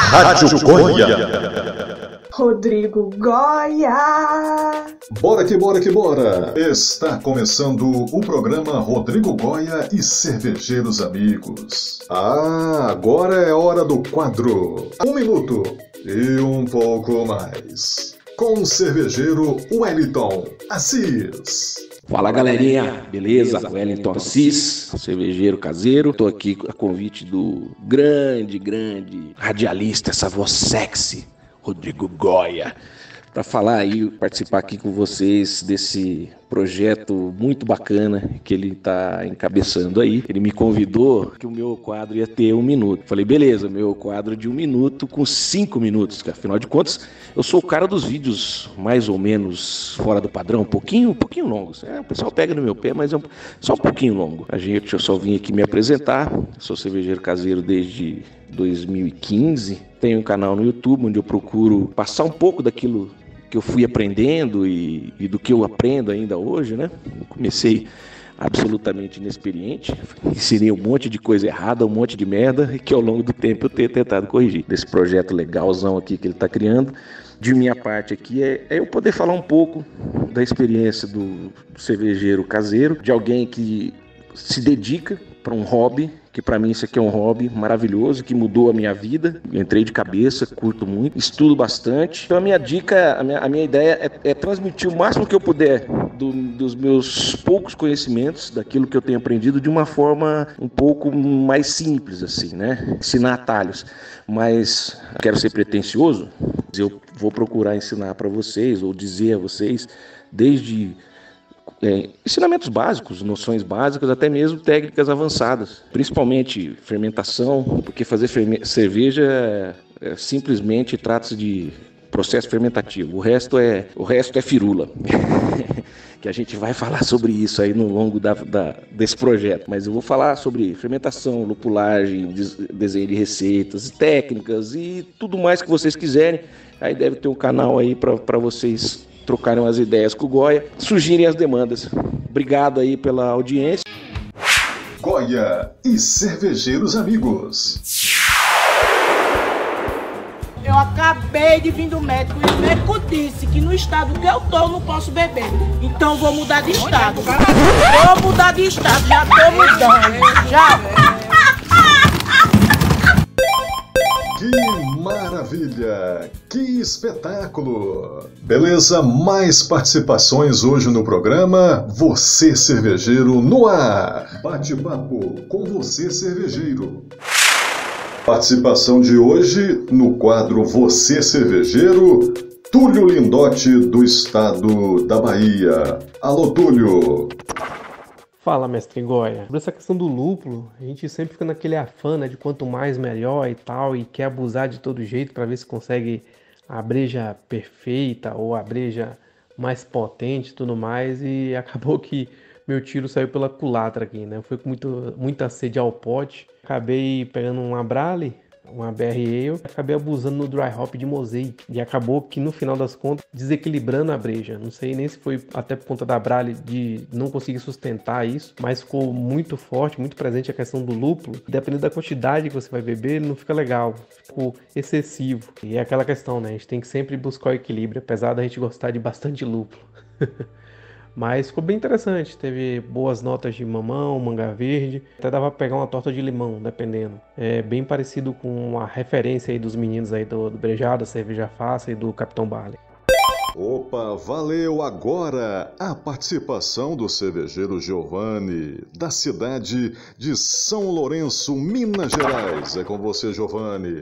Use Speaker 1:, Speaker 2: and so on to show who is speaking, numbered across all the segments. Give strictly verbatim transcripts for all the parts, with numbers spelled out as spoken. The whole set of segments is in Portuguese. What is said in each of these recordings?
Speaker 1: Rádio Goia.
Speaker 2: Rodrigo Goia.
Speaker 1: Bora que bora que bora. Está começando o programa Rodrigo Goia e Cervejeiros Amigos. Ah, agora é hora do quadro. Um minuto e um pouco mais. Com o cervejeiro Wellington Assis.
Speaker 3: Fala galerinha, beleza? Wellington Assis, cervejeiro caseiro. Tô aqui a convite do grande, grande radialista, essa voz sexy, Rodrigo Goia, para falar aí, participar aqui com vocês desse projeto muito bacana que ele está encabeçando aí. Ele me convidou que o meu quadro ia ter um minuto. Falei, beleza, meu quadro de um minuto com cinco minutos, que afinal de contas eu sou o cara dos vídeos mais ou menos fora do padrão, um pouquinho, um pouquinho longos. É, o pessoal pega no meu pé, mas é um, só um pouquinho longo. A gente, eu só vim aqui me apresentar. Sou cervejeiro caseiro desde dois mil e quinze. Tenho um canal no YouTube onde eu procuro passar um pouco daquilo que eu fui aprendendo e, e do que eu aprendo ainda hoje, né? Comecei absolutamente inexperiente, ensinei um monte de coisa errada, um monte de merda, e que ao longo do tempo eu tenho tentado corrigir. Desse projeto legalzão aqui que ele está criando, de minha parte aqui é, é eu poder falar um pouco da experiência do, do cervejeiro caseiro, de alguém que se dedica para um hobby, que para mim isso aqui é um hobby maravilhoso, que mudou a minha vida. Entrei de cabeça, curto muito, estudo bastante. Então a minha dica, a minha, a minha ideia é, é transmitir o máximo que eu puder do, dos meus poucos conhecimentos, daquilo que eu tenho aprendido, de uma forma um pouco mais simples, assim, né? Ensinar atalhos. Mas quero ser pretensioso, eu vou procurar ensinar para vocês, ou dizer a vocês, desde É, ensinamentos básicos, noções básicas, até mesmo técnicas avançadas, principalmente fermentação, porque fazer ferme- cerveja é, é, simplesmente trata-se de processo fermentativo, o resto é, o resto é firula, que a gente vai falar sobre isso aí no longo da, da, desse projeto, mas eu vou falar sobre fermentação, lupulagem, des- desenho de receitas, técnicas e tudo mais que vocês quiserem. Aí deve ter um canal aí para vocês trocaram as ideias com o Goia, surgirem as demandas. Obrigado aí pela audiência.
Speaker 1: Goia e Cervejeiros Amigos.
Speaker 4: Eu acabei de vir do médico e o médico disse que no estado que eu tô eu não posso beber. Então vou mudar de estado. Vou mudar de estado, já tô mudando. Já.
Speaker 1: Que maravilha! Que espetáculo! Beleza, mais participações hoje no programa Você Cervejeiro no ar. Bate-papo com Você Cervejeiro. Participação de hoje no quadro Você Cervejeiro, Túlio Lindotti, do estado da Bahia. Alô, Túlio!
Speaker 5: Fala, mestre Goia. Sobre essa questão do lúpulo, a gente sempre fica naquele afã, né, de quanto mais melhor e tal, e quer abusar de todo jeito para ver se consegue a breja perfeita ou a breja mais potente e tudo mais, e acabou que meu tiro saiu pela culatra aqui, né? Foi com muito, muita sede ao pote, acabei pegando uma Brale, uma B R Ale, acabei abusando no dry hop de Mosaic e acabou que no final das contas desequilibrando a breja. Não sei nem se foi até por conta da Brale de não conseguir sustentar isso, mas ficou muito forte, muito presente a questão do lúpulo. Dependendo da quantidade que você vai beber, não fica legal, ficou excessivo. E é aquela questão, né? A gente tem que sempre buscar o equilíbrio, apesar da gente gostar de bastante lúpulo. Mas ficou bem interessante, teve boas notas de mamão, manga verde, até dava pra pegar uma torta de limão, dependendo. É bem parecido com a referência aí dos meninos aí do, do Brejada, Cerveja Fácil e do Capitão Barley.
Speaker 1: Opa, valeu agora a participação do cervejeiro Giovanni, da cidade de São Lourenço, Minas Gerais. É com você, Giovanni.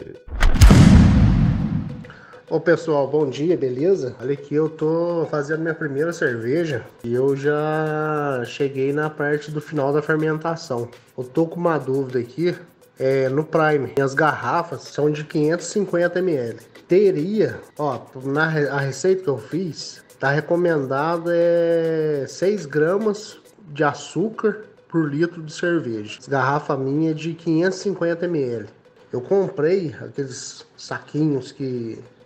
Speaker 6: Ô pessoal, bom dia, beleza? Olha aqui, eu tô fazendo minha primeira cerveja e eu já cheguei na parte do final da fermentação. Eu tô com uma dúvida aqui, é, no Prime, as garrafas são de quinhentos e cinquenta mililitros. Teria, ó, na a receita que eu fiz, tá recomendado é seis gramas de açúcar por litro de cerveja. Essa garrafa minha é de quinhentos e cinquenta mililitros. Eu comprei aqueles saquinhos que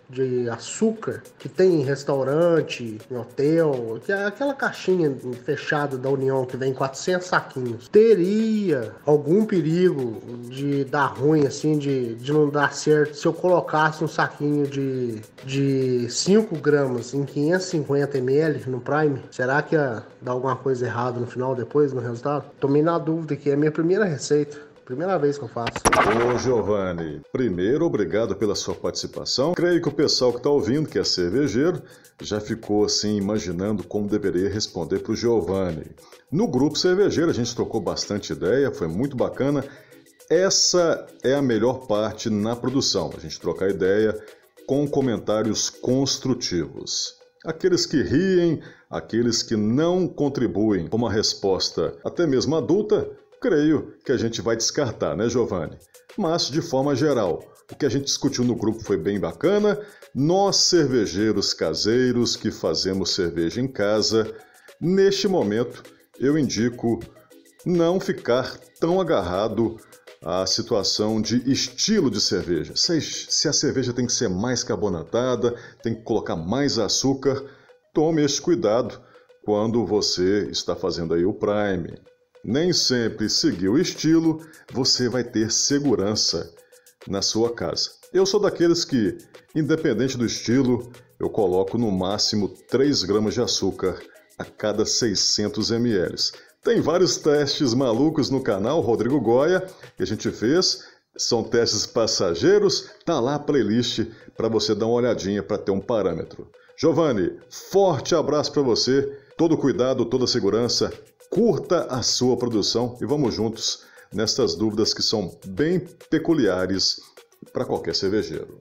Speaker 6: de açúcar que tem em restaurante, em hotel, que é aquela caixinha fechada da União que vem quatrocentos saquinhos, teria algum perigo de dar ruim, assim, de, de não dar certo se eu colocasse um saquinho de, de cinco gramas em quinhentos e cinquenta mililitros no Prime? Será que ia dar alguma coisa errada no final, depois, no resultado? Tomei na dúvida, que é a minha primeira receita. Primeira vez que eu faço.
Speaker 1: Ô Giovanni, primeiro, obrigado pela sua participação. Creio que o pessoal que está ouvindo, que é cervejeiro, já ficou assim imaginando como deveria responder para o Giovanni. No grupo cervejeiro a gente trocou bastante ideia, foi muito bacana. Essa é a melhor parte na produção, a gente trocar ideia com comentários construtivos. Aqueles que riem, aqueles que não contribuem com uma resposta até mesmo adulta, creio que a gente vai descartar, né, Giovanni? Mas, de forma geral, o que a gente discutiu no grupo foi bem bacana. Nós, cervejeiros caseiros que fazemos cerveja em casa, neste momento, eu indico não ficar tão agarrado à situação de estilo de cerveja. Se a cerveja tem que ser mais carbonatada, tem que colocar mais açúcar, tome esse cuidado quando você está fazendo aí o Prime. Nem sempre seguir o estilo, você vai ter segurança na sua casa. Eu sou daqueles que, independente do estilo, eu coloco no máximo três gramas de açúcar a cada seiscentos mililitros. Tem vários testes malucos no canal Rodrigo Goya que a gente fez. São testes passageiros, tá lá a playlist para você dar uma olhadinha para ter um parâmetro. Giovanni, forte abraço para você, todo cuidado, toda segurança. Curta a sua produção e vamos juntos nestas dúvidas que são bem peculiares para qualquer cervejeiro.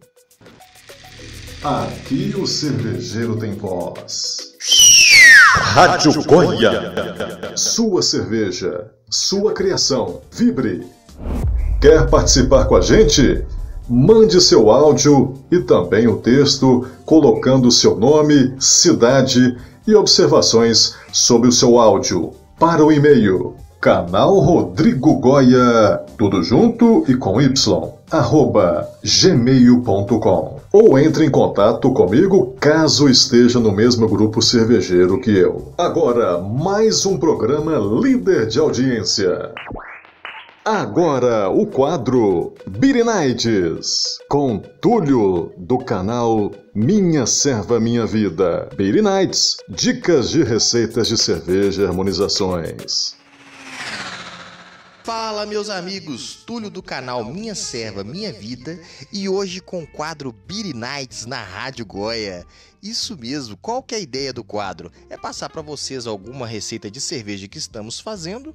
Speaker 1: Aqui o cervejeiro tem voz. Rádio Goya. Sua cerveja, sua criação. Vibre. Quer participar com a gente? Mande seu áudio e também o texto colocando seu nome, cidade e observações sobre o seu áudio. Para o e-mail, canal Rodrigo Goya, tudo junto e com Y, arroba gmail ponto com. Ou entre em contato comigo caso esteja no mesmo grupo cervejeiro que eu. Agora, mais um programa líder de audiência. Agora, o quadro Beer Nights, com Túlio, do canal Minha Serva Minha Vida. Beer Nights, dicas de receitas de cerveja e harmonizações.
Speaker 7: Fala, meus amigos, Túlio do canal Minha Serva Minha Vida e hoje com o quadro Beer Nights na Rádio Goya. Isso mesmo, qual que é a ideia do quadro? É passar para vocês alguma receita de cerveja que estamos fazendo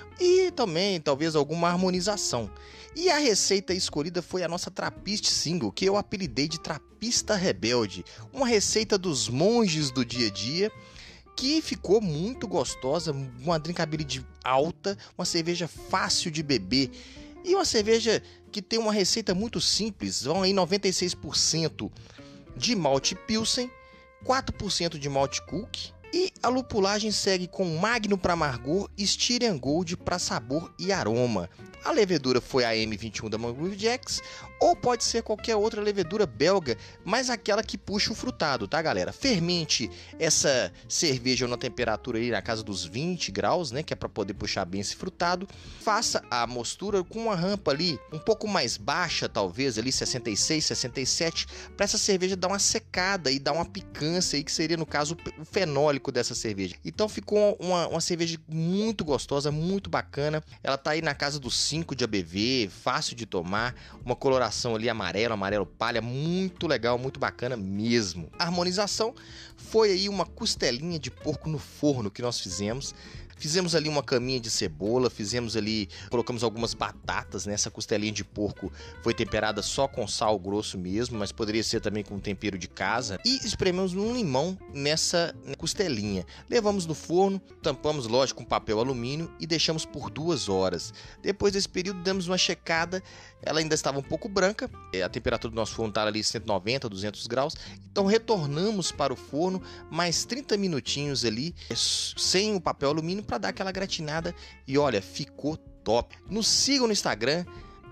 Speaker 7: e também talvez alguma harmonização. E a receita escolhida foi a nossa Trappist Single, que eu apelidei de Trapista Rebelde, uma receita dos monges do dia a dia, que ficou muito gostosa, uma drinkability alta, uma cerveja fácil de beber e uma cerveja que tem uma receita muito simples, vão aí noventa e seis por cento de malte Pilsen, quatro por cento de malte Cook e a lupulagem segue com Magno para amargor e Styrian Gold para sabor e aroma. A levedura foi a M vinte e um da Mangrove Jacks, ou pode ser qualquer outra levedura belga, mas aquela que puxa o frutado, tá, galera? Fermente essa cerveja na temperatura aí na casa dos vinte graus, né, que é para poder puxar bem esse frutado. Faça a mostura com uma rampa ali um pouco mais baixa, talvez ali sessenta e seis, sessenta e sete, para essa cerveja dar uma secada e dar uma picância aí, que seria no caso o fenólico dessa cerveja. Então ficou uma, uma cerveja muito gostosa, muito bacana. Ela tá aí na casa dos cinco de A B V, fácil de tomar, uma coloração ali amarelo, amarelo palha, muito legal, muito bacana mesmo. A harmonização foi aí uma costelinha de porco no forno que nós fizemos. Fizemos ali uma caminha de cebola, fizemos ali, colocamos algumas batatas, né? Essa costelinha de porco foi temperada só com sal grosso mesmo, mas poderia ser também com tempero de casa. E esprememos um limão nessa costelinha. Levamos no forno, tampamos, lógico, com papel alumínio e deixamos por duas horas. Depois desse período, damos uma checada. Ela ainda estava um pouco branca, a temperatura do nosso forno estava ali cento e noventa, duzentos graus. Então retornamos para o forno, mais trinta minutinhos ali, sem o papel alumínio, para dar aquela gratinada. E olha, ficou top. Nos sigam no Instagram,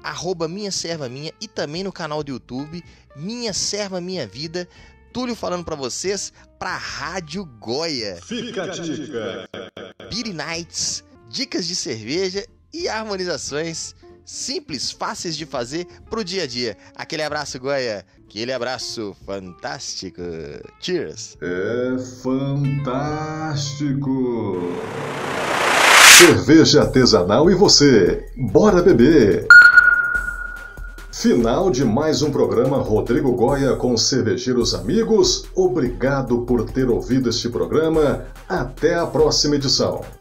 Speaker 7: arroba Minha Serva Minha e também no canal do YouTube, Minha Serva Minha Vida. Túlio falando pra vocês, pra Rádio Goia.
Speaker 1: Fica a dica.
Speaker 7: Beer Nights, dicas de cerveja e harmonizações simples, fáceis de fazer pro dia a dia. Aquele abraço, Goia. Aquele abraço fantástico. Cheers.
Speaker 1: É fantástico. Cerveja artesanal e você. Bora beber. Final de mais um programa Rodrigo Goia com cervejeiros amigos. Obrigado por ter ouvido este programa. Até a próxima edição.